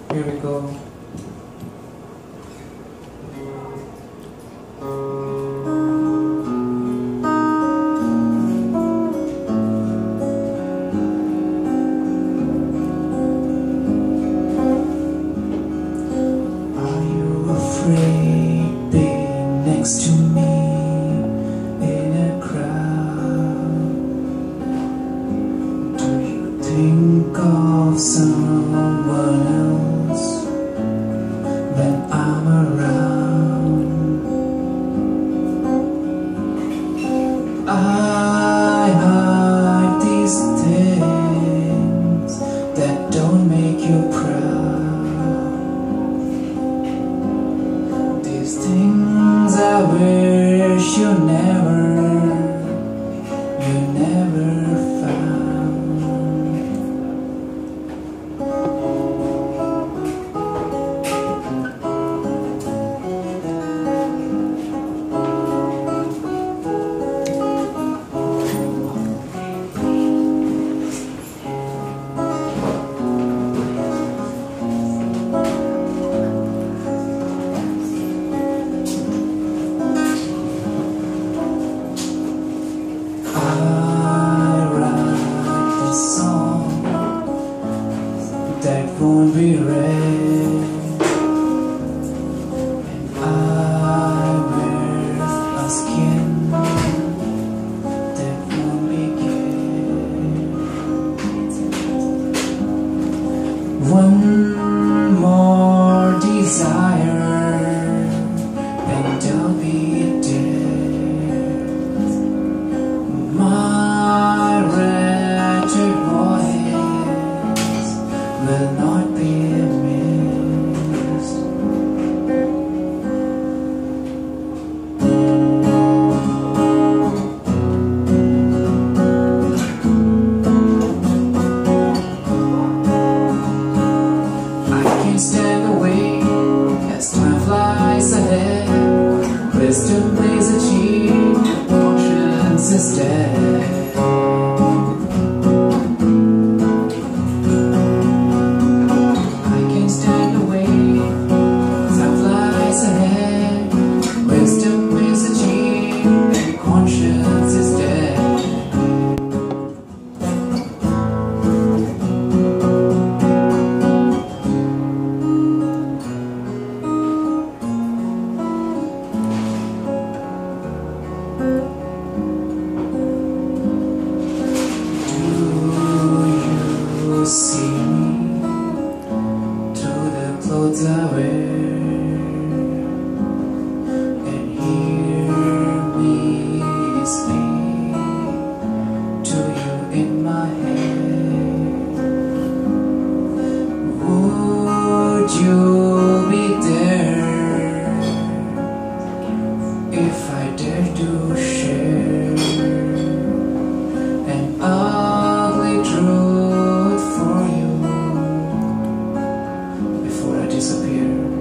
Here we go. Are you afraid being next to me in a crowd? Do you think of someone else when I'm around? I hide these things that don't make you proud. These things I wish you never found. That won't be read, and I wear a skin that won't be given. One more desire and I'll be dead. My wretched voice will not be missed. I can't stand away as time flies ahead. Wisdom is achieved, conscience is dead. See me through the clothes I wear, and hear me speak to you in my head. Would you be there if I dare to share an ugly truth for you before I disappear?